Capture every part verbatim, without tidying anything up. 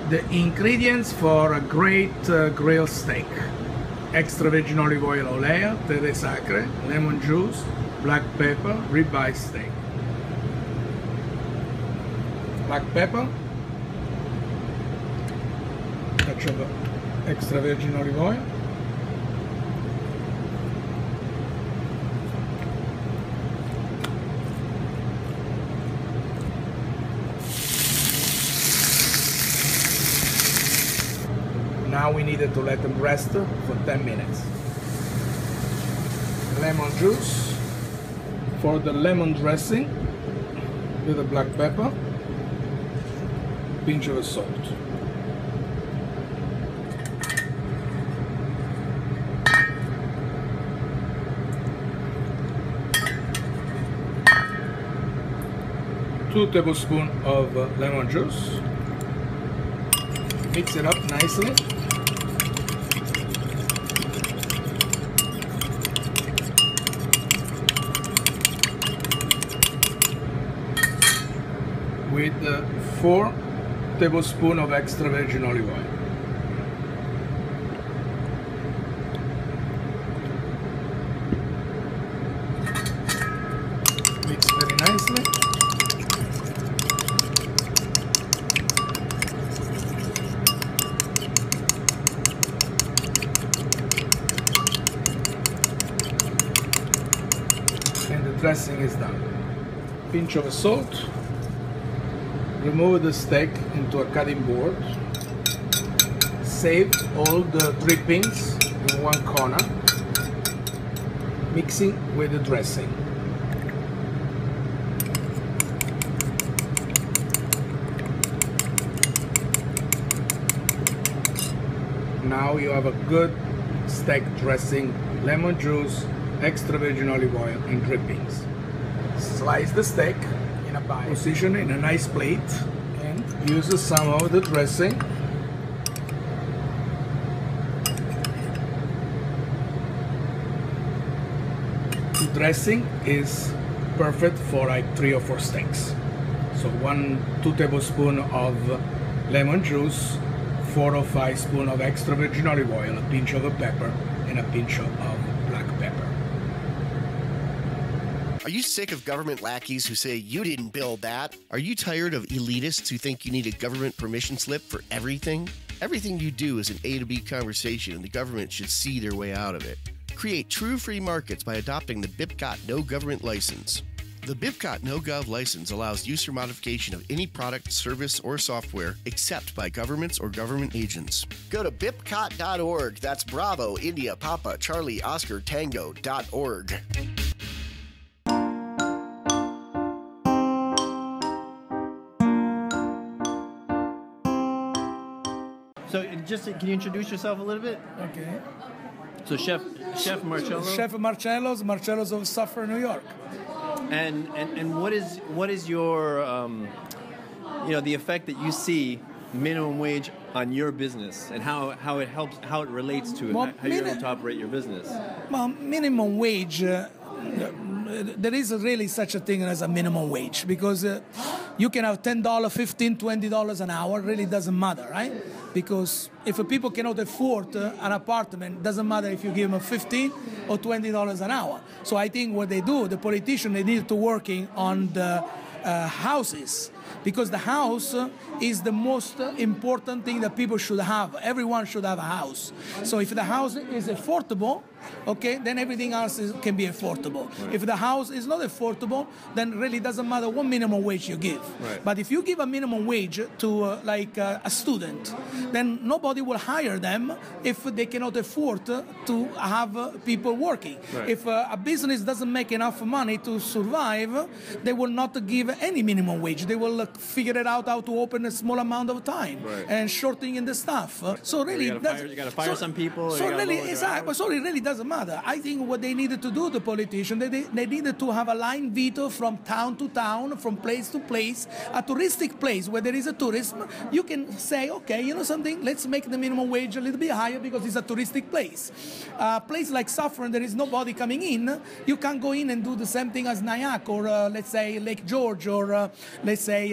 The ingredients for a great uh, grilled steak: extra virgin olive oil olea, terre sacre, lemon juice, black pepper, ribeye steak. Black pepper, touch of extra virgin olive oil, now we needed to let them rest for ten minutes. Lemon juice for the lemon dressing with the black pepper, pinch of salt. Two tablespoons of uh, lemon juice. Mix it up nicely. With uh, four tablespoons of extra virgin olive oil. Mix very nicely. And the dressing is done. Pinch of salt. Remove the steak into a cutting board. Save all the drippings in one corner, mixing with the dressing. Now you have a good steak dressing, lemon juice, extra virgin olive oil, and drippings. Slice the steak in a pie. Position in a nice plate and use some of the dressing. The dressing is perfect for like three or four steaks. So one, two tablespoons of lemon juice, four or five spoons of extra virgin olive oil, a pinch of pepper, and a pinch of black pepper. Are you sick of government lackeys who say you didn't build that? Are you tired of elitists who think you need a government permission slip for everything? Everything you do is an A to B conversation, and the government should see their way out of it. Create true free markets by adopting the B I P C O T No Government License. The B I P C O T No Gov license allows use or modification of any product, service, or software except by governments or government agents. Go to B I P C O T dot org. That's Bravo, India, Papa, Charlie, Oscar, Tango dot org. So, just can you introduce yourself a little bit? Okay. So, Chef Chef Marcello. Chef Marcello's, Marcello's of Suffolk, New York. And and and what is what is your um, you know, the effect that you see minimum wage on your business, and how, how it helps, how it relates to it, Well, how you're min- able to operate your business? Well, minimum wage, uh, there is really such a thing as a minimum wage, because uh, you can have ten dollars, fifteen dollars, twenty dollars an hour, really doesn't matter, right? Because if people cannot afford uh, an apartment, doesn't matter if you give them fifteen or twenty dollars an hour. So I think what they do, the politicians, they need to working on the uh, houses, because the house is the most important thing that people should have. Everyone should have a house. So if the house is affordable, okay, then everything else is, can be affordable. Right. If the house is not affordable, then really doesn't matter what minimum wage you give. Right. But if you give a minimum wage to uh, like uh, a student, then nobody will hire them if they cannot afford uh, to have uh, people working. Right. If uh, a business doesn't make enough money to survive, they will not give any minimum wage. They will uh, figure it out how to open a small amount of time, right, and shortening the staff. Uh, so really, you gotta fire, you gotta fire so, some people. So really, exactly. So it really doesn't matter. I think what they needed to do, the politicians, they, they needed to have a line veto from town to town, from place to place, a touristic place where there is a tourism. You can say, okay, you know something, let's make the minimum wage a little bit higher because it's a touristic place. A place like Saffron, there is nobody coming in. You can't go in and do the same thing as Nyack or uh, let's say Lake George or uh, let's say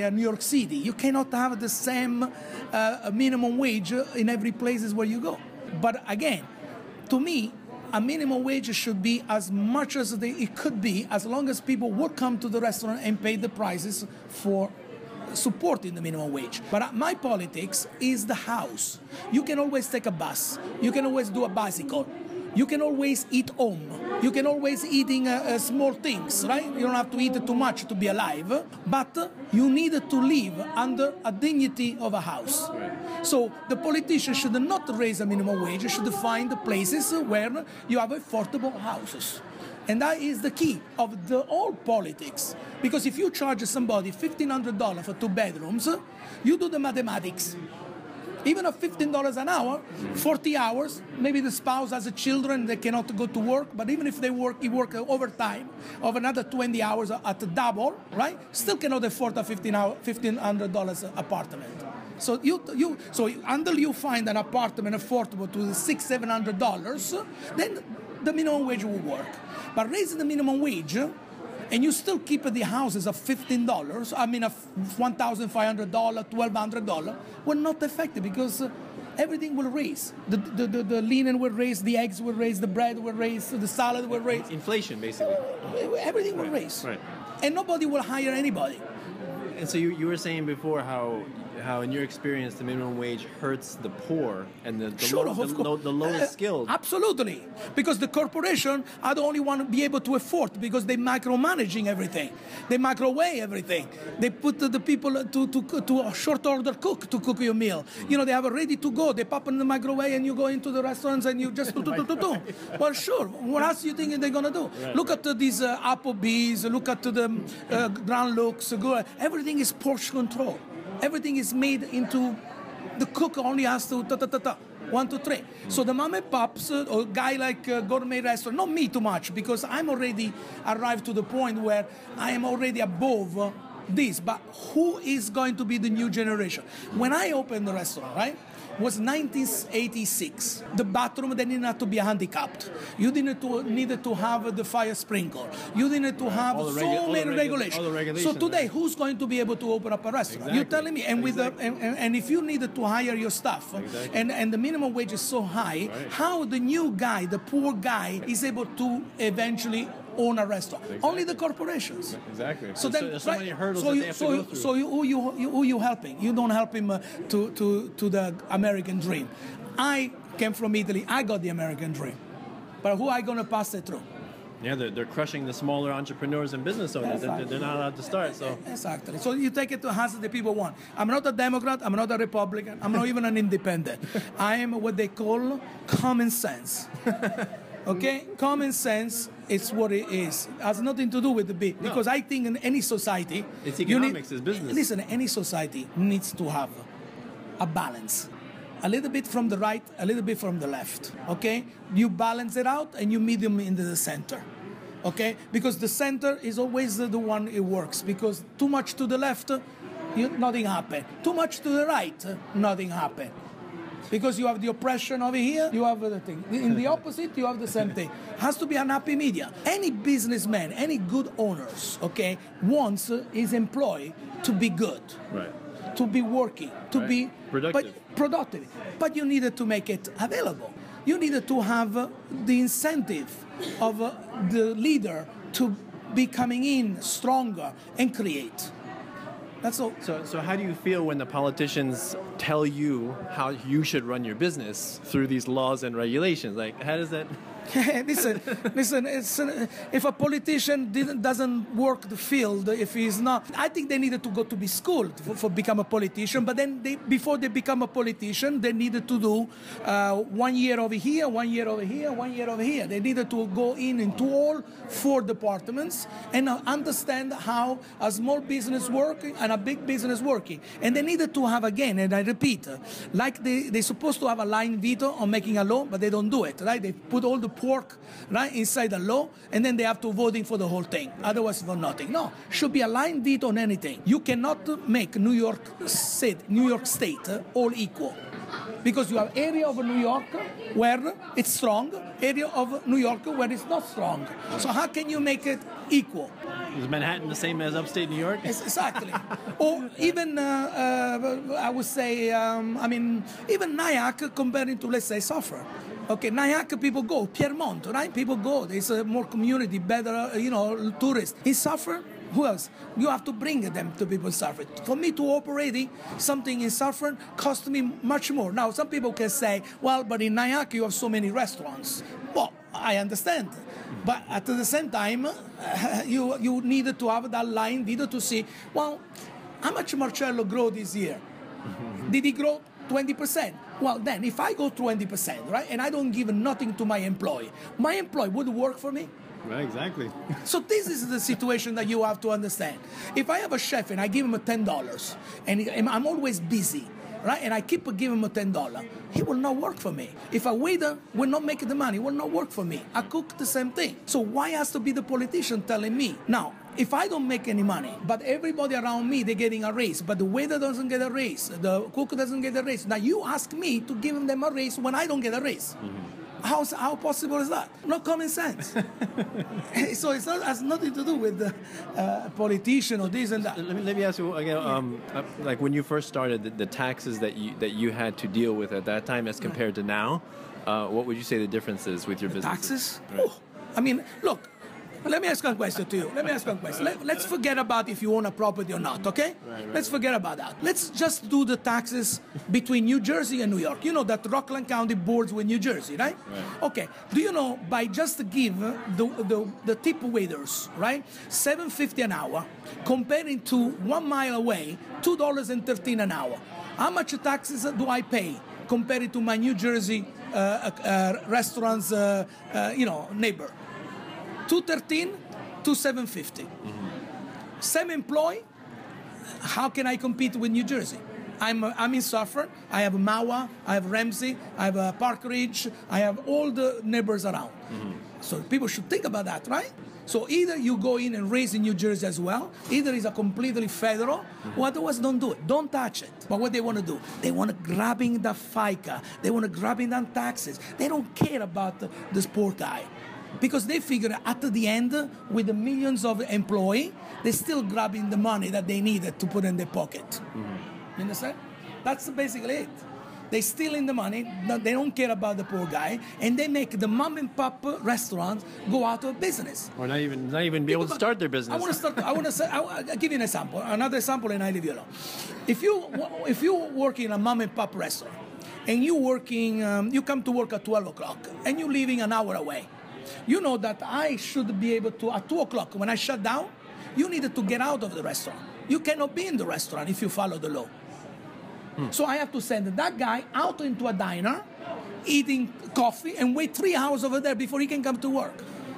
uh, New York City. You cannot have the same uh, minimum wage in every places where you go. But again, to me, a minimum wage should be as much as they, it could be, as long as people will come to the restaurant and pay the prices for supporting the minimum wage. But my politics is the house. You can always take a bus. You can always do a bicycle. You can always eat home. You can always eating uh, uh, small things, right? You don't have to eat too much to be alive, but uh, you need to live under a dignity of a house. Right. So the politician should not raise a minimum wage, should find places where you have affordable houses. And that is the key of the all politics. Because if you charge somebody fifteen hundred dollars for two bedrooms, you do the mathematics. Even at fifteen dollars an hour, forty hours, maybe the spouse has a children, they cannot go to work, but even if they work, you work overtime of another twenty hours at the double, right? Still cannot afford a fifteen hundred dollars apartment. So you, you, so until you find an apartment affordable to the six, seven hundred dollars, then the minimum wage will work. But raising the minimum wage, and you still keep the houses of fifteen dollars, I mean, of one thousand five hundred dollars, twelve hundred dollars, will not affect it because uh, everything will raise. The, the, the, the linen will raise, the eggs will raise, the bread will raise, the salad will raise. Inflation, basically. Everything will right. raise. Right. And nobody will hire anybody. And so you, you were saying before how how in your experience the minimum wage hurts the poor and the, the, sure, low, the, low, the lowest uh, skilled. Absolutely. Because the corporation are the only one to be able to afford because they micromanaging everything. They microwave everything. They put the people to, to, to a short order cook to cook your meal. You know, they have it ready to go. They pop in the microwave and you go into the restaurants and you just do, do, do, do, do. Well, sure. What else do you think they're going to do? Right. Look at uh, these uh, Applebee's, look at the uh, Grand Lux. Everything is portion control. Everything is made into, the cook only has to ta ta ta ta, one, two, three. Mm. So the mom and pops, uh, or guy like uh, gourmet restaurant, not me too much, because I'm already arrived to the point where I am already above uh, this. But who is going to be the new generation? When I opened the restaurant, right, was nineteen eighty-six. The bathroom, they didn't have to be handicapped. You didn't to, needed to have the fire sprinkler. You didn't to have all the so regu- many all the regu- regulations. all the regulations. So today, right? Who's going to be able to open up a restaurant? Exactly. You're telling me, and with exactly. the, and, and if you needed to hire your staff, exactly. and, and the minimum wage is so high, right. How the new guy, the poor guy, is able to eventually own a restaurant? Exactly. Only the corporations. Exactly. So, so then, there's so right, many hurdles so that you, they have so to you, go through. So you, who you, you, who you helping? You don't help him uh, to, to, to the American dream. I came from Italy. I got the American dream. But who are I going to pass it through? Yeah, they're, they're crushing the smaller entrepreneurs and business owners. Exactly. They're, they're not allowed to start. So exactly. So you take it to as the people want. I'm not a Democrat. I'm not a Republican. I'm not even an independent. I am what they call common sense. Okay? Common sense is what it is. It has nothing to do with the big. No. Because I think in any society... It's economics, need, it's business. Listen, any society needs to have a balance. A little bit from the right, a little bit from the left. Okay? You balance it out and you meet them in the center. Okay? Because the center is always the one it works. Because too much to the left, you, nothing happens. Too much to the right, nothing happens. Because you have the oppression over here, you have the thing. In the opposite, you have the same thing. Has to be an happy media. Any businessman, any good owners, okay, wants his employee to be good. Right. To be working, to right. be productive. But, productive. But you needed to make it available. You needed to have uh, the incentive of uh, the leader to be coming in stronger and create. That's all. So, so how do you feel when the politicians tell you how you should run your business through these laws and regulations? Like, how does that... listen, listen. It's, uh, if a politician didn't, doesn't work the field, if he's not, I think they needed to go to be schooled for, for become a politician. But then, they, before they become a politician, they needed to do uh, one year over here, one year over here, one year over here. They needed to go in into all four departments and uh, understand how a small business working and a big business working. And they needed to have again, and I repeat, uh, like they they're supposed to have a line veto on making a law, but they don't do it. Right? They put all the pork right inside the law, and then they have to voting for the whole thing. Otherwise, for nothing. No, should be a line veto on anything. You cannot make New York State, New York State uh, all equal, because you have area of New York where it's strong, area of New York where it's not strong. So how can you make it equal? Is Manhattan the same as upstate New York? Yes, exactly. Or even, uh, uh, I would say, um, I mean, even Nyack comparing to, let's say, Suffolk. Okay, Nyack people go, Piermont, right? People go. There's uh, more community, better, uh, you know, tourists. In Suffolk, who else? You have to bring them to people in Suffolk. For me to operate something in Suffolk cost me much more. Now, some people can say, well, but in Nyack you have so many restaurants. Well, I understand. But at the same time, uh, you you needed to have that line, needed to see, well, how much Marcello grow this year? Did he grow twenty percent? Well, then, if I go twenty percent, right, and I don't give nothing to my employee, my employee would work for me? Right, exactly. So this is the situation that you have to understand. If I have a chef and I give him ten dollars, and I'm always busy, right, and I keep giving him ten dollars, he will not work for me. If a waiter will not make the money, will not work for me. I cook the same thing. So why has to be the politician telling me? Now, if I don't make any money, but everybody around me, they're getting a raise, but the waiter doesn't get a raise, the cook doesn't get a raise. Now you ask me to give them a raise when I don't get a raise. Mm-hmm. How's, how possible is that? Not common sense. So it's not, has nothing to do with the uh, politician or this and that. Let me, let me ask you again. Um, uh, like when you first started, the, the taxes that you that you had to deal with at that time, as compared to now, uh, what would you say the difference is with your business? Taxes? Right. Oh, I mean, look. Let me ask one question to you. Let me ask one question. Let, let's forget about if you own a property or not, okay? Right, right, let's forget about that. Let's just do the taxes between New Jersey and New York. You know that Rockland County boards with New Jersey, right? Right. Okay. Do you know by just give the, the, the tip waiters, right, seven fifty an hour, comparing to one mile away, two dollars and thirteen an hour. How much taxes do I pay compared to my New Jersey uh, uh, restaurants, uh, uh, you know, neighbor? two thirteen to seven fifty. Mm-hmm. Same employee, how can I compete with New Jersey? I'm, uh, I'm in Suffolk, I have Mawa, I have Ramsey, I have uh, Park Ridge, I have all the neighbors around. Mm-hmm. So people should think about that, right? So either you go in and raise in New Jersey as well, either it's a completely federal, mm-hmm. or otherwise don't do it. Don't touch it. But what they want to do, they want to grabbing the FICA, they want to grabbing the taxes. They don't care about the, this poor guy. Because they figure at the end, with the millions of employees, they're still grabbing the money that they needed to put in their pocket. Mm-hmm. You understand? That's basically it. They steal in the money, they don't care about the poor guy, and they make the mom and pop restaurants go out of business. Or not even not even be able to start their business. I want to start. I want to say. I'll give you an example. Another example, and I leave you alone. If you if you work in a mom and pop restaurant, and you working, um, you come to work at twelve o'clock, and you're leaving an hour away. You know that I should be able to, at two o'clock, when I shut down, you needed to get out of the restaurant. You cannot be in the restaurant if you follow the law. Hmm. So I have to send that guy out into a diner, eating coffee, and wait three hours over there before he can come to work.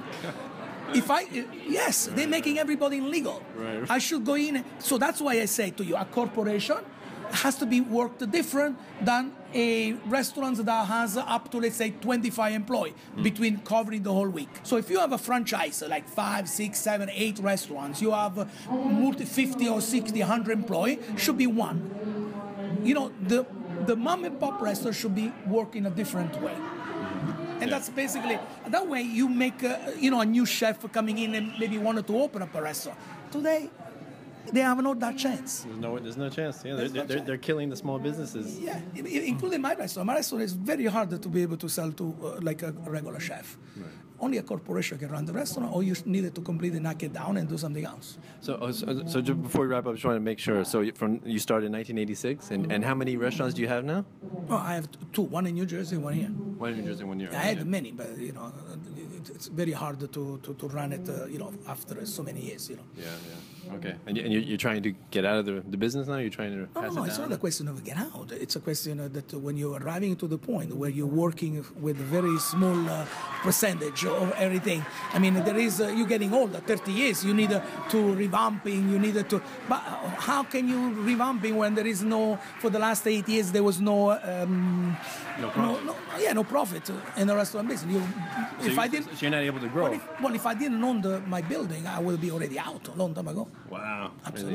If I, yes, they're making everybody illegal. Right. I should go in. So that's why I say to you, a corporation has to be worked different than a restaurant that has up to, let's say, twenty-five employees mm. between covering the whole week. So if you have a franchise, like five, six, seven, eight restaurants, you have multi fifty or sixty, one hundred employees, should be one. You know, the, the mom and pop restaurant should be working a different way. And yeah. that's basically, that way you make, a, you know, a new chef coming in and maybe wanted to open up a restaurant. Today, they have no that chance. There's no, there's no chance. Yeah, they're, no they're, chance. They're killing the small businesses. Yeah, including my restaurant. My restaurant is very hard to be able to sell to uh, like a regular chef. Right. Only a corporation can run the restaurant, or you needed to completely knock it down and do something else. So, so, so just before we wrap up, I just want to make sure. So, you, from you started in nineteen eighty-six, and, and how many restaurants do you have now? Oh, I have two. One in New Jersey, one here. One in New Jersey, one here. I had many, but you know, it's very hard to to, to run it. Uh, you know, after so many years. You know. Yeah, yeah. Okay. And, you, and you're, you're trying to get out of the, the business now? You're trying to pass no, no, it no. down? It's not a question of get out. It's a question uh, that when you're arriving to the point where you're working with a very small uh, percentage of everything. I mean, there is, uh, you're getting older, thirty years, you need uh, to revamping, you need uh, to, but how can you revamping when there is no, for the last eight years, there was no, um, no profit. No, no, yeah, no profit in the restaurant business. You, so if you, I didn't, so you're not able to grow? Well if, well, if I didn't own the, my building, I would be already out a long time ago. Wow. Absolutely. Really?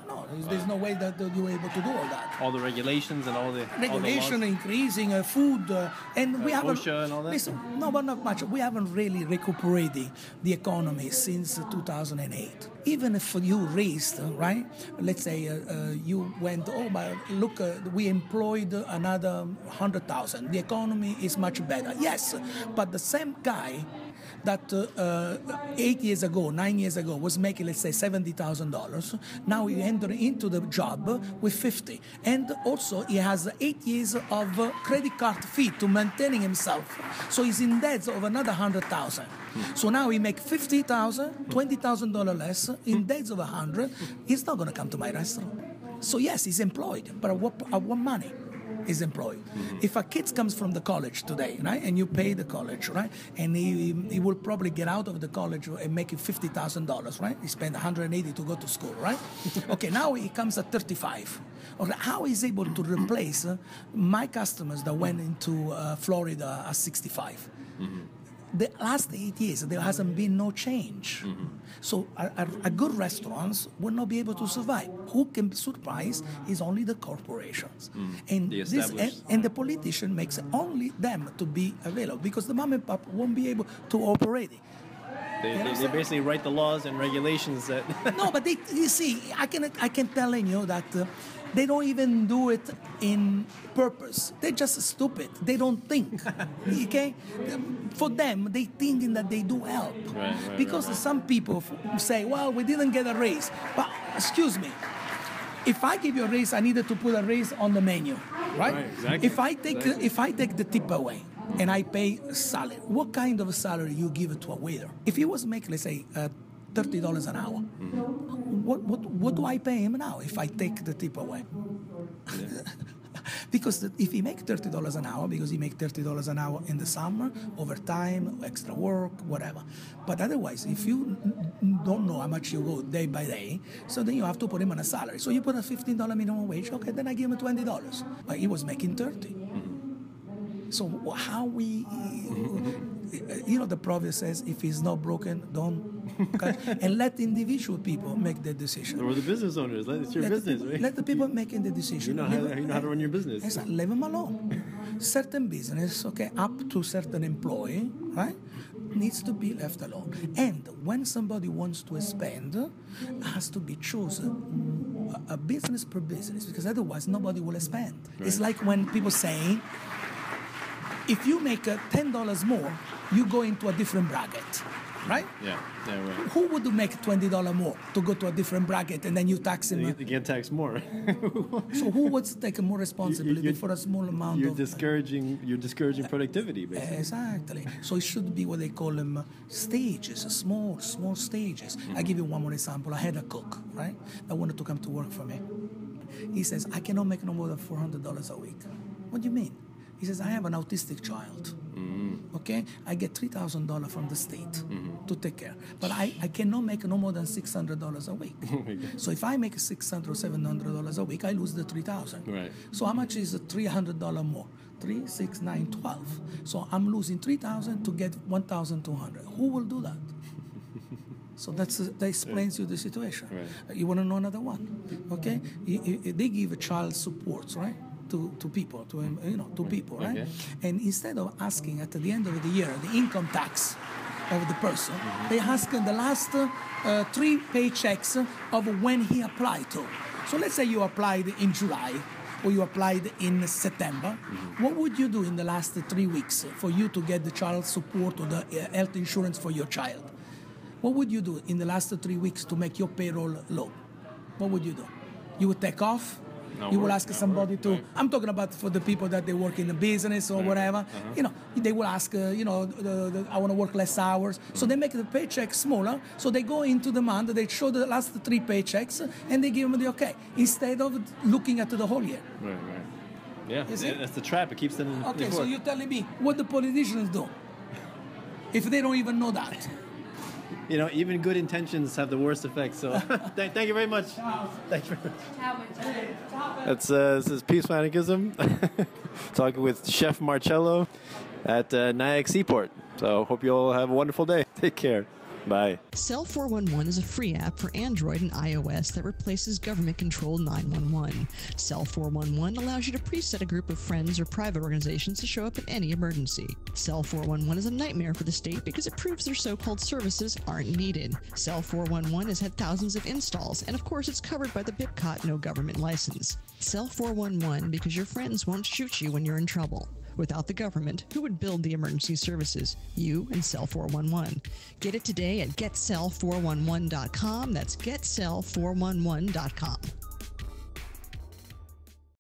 No, there's, there's no way that you're able to do all that. All the regulations and all the Regulation all the increasing, uh, food, uh, and we Uh, haven't. OSHA and all that? Listen, no, but not much. We haven't really recuperated the economy since uh, two thousand eight. Even if you raised, uh, right? Let's say uh, uh, you went, oh, but look, uh, we employed another one hundred thousand. The economy is much better. Yes, but the same guy that uh, uh, eight years ago, nine years ago, was making, let's say, seventy thousand dollars. Now he entered into the job with fifty. And also he has eight years of uh, credit card fee to maintaining himself. So he's in debt of another one hundred thousand. So now he make fifty thousand dollars, twenty thousand dollars less, in debts of one hundred. He's not going to come to my restaurant. So yes, he's employed, but at what, at what money? Is employed. Mm-hmm. If a kid comes from the college today, right, and you pay the college, right, and he, he will probably get out of the college and make fifty thousand dollars, right? He spent one hundred eighty to go to school, right? Okay, now he comes at thirty-five. Okay, how is he able to replace uh, my customers that went into uh, Florida at sixty-five? Mm-hmm. The last eight years, there hasn't been no change. Mm-hmm. So a, a, a good restaurants will not be able to survive. Who can surprise is only the corporations. Mm. And, the this, and, and the politician makes only them to be available because the mom and pop won't be able to operate it. They, they, they basically write the laws and regulations that... No, but they, you see, I can, I can tell you that uh, they don't even do it in purpose. They're just stupid. They don't think. Okay? For them, they thinking that they do help. Right, right, because right, right. some people say, well, we didn't get a raise. But, excuse me, if I give you a raise, I needed to put a raise on the menu, right? Right, exactly. If I take, exactly. if I take the tip away, and I pay salary, what kind of a salary you give it to a waiter? If he was making, let's say, uh, thirty dollars an hour, mm-hmm. what, what what do I pay him now if I take the tip away? Yeah. Because the, if he make thirty dollars an hour, because he make thirty dollars an hour in the summer, overtime, extra work, whatever. But otherwise, if you don't know how much you go day by day, so then you have to put him on a salary. So you put a fifteen dollars minimum wage, okay, then I give him twenty dollars. But he was making thirty. Mm-hmm. So how we, you know, the proverb says, if it's not broken, don't, okay? And let individual people make the decision. Or the business owners, it's your let business, people, right? Let the people making the decision. You know, how, you know how to run your business. Exactly. Leave them alone. Certain business, okay, up to certain employee, right, needs to be left alone. And when somebody wants to expand, it has to be chosen a business per business, because otherwise nobody will expand. Right. It's like when people say, if you make uh, ten dollars more, you go into a different bracket, right? Yeah, yeah, right. Who would make twenty dollars more to go to a different bracket and then you tax him? You get taxed more. So who would take more responsibility you're, for a small amount you're of... Discouraging, you're discouraging productivity, basically. Exactly. So it should be what they call them uh, stages, small, small stages. Mm-hmm. I give you one more example. I had a cook, right, that wanted to come to work for me. He says, I cannot make no more than four hundred dollars a week. What do you mean? He says, I have an autistic child, mm-hmm. okay? I get three thousand dollars from the state mm-hmm. to take care. But I, I cannot make no more than six hundred dollars a week. So if I make six hundred dollars or seven hundred dollars a week, I lose the three thousand dollars. Right. So how much is three hundred dollars more? three, six, nine, twelve. So I'm losing three thousand dollars to get one thousand two hundred dollars. Who will do that? So that's, uh, that explains you the situation. Right. Uh, you want to know another one? Okay? You, you, they give a child support, right? To, to people, to you know, to people, right? Okay. And instead of asking at the end of the year the income tax of the person, mm-hmm. they ask the last uh, three paychecks of when he applied to. So let's say you applied in July or you applied in September. Mm-hmm. What would you do in the last three weeks for you to get the child support or the health insurance for your child? What would you do in the last three weeks to make your payroll low? What would you do? You would take off? No you work, will ask no somebody work, to, right. I'm talking about for the people that they work in the business or right. whatever, uh-huh. you know, they will ask, uh, you know, the, the, I want to work less hours. Mm-hmm. So they make the paycheck smaller. So they go into the month, they show the last three paychecks and they give them the okay, instead of looking at the whole year. Right, right. Yeah, yeah, that's the trap. It keeps them in Okay, the so court. you're telling me what the politicians do if they don't even know that? You know, even good intentions have the worst effects. So, thank, thank you very much. Thank you very much. That's uh, this is Peaceful Anarchism, talking with Chef Marcello at uh, Nyack Seaport. So, hope you all have a wonderful day. Take care. Bye. Cell four one one is a free app for Android and iOS that replaces government-controlled nine one one. Cell four one one allows you to preset a group of friends or private organizations to show up in any emergency. Cell four one one is a nightmare for the state because it proves their so-called services aren't needed. Cell four one one has had thousands of installs, and of course it's covered by the BIPCOT no government license. Cell four one one because your friends won't shoot you when you're in trouble. Without the government, who would build the emergency services? You and Cell four one one. Get it today at get cell four one one dot com. That's get cell four one one dot com.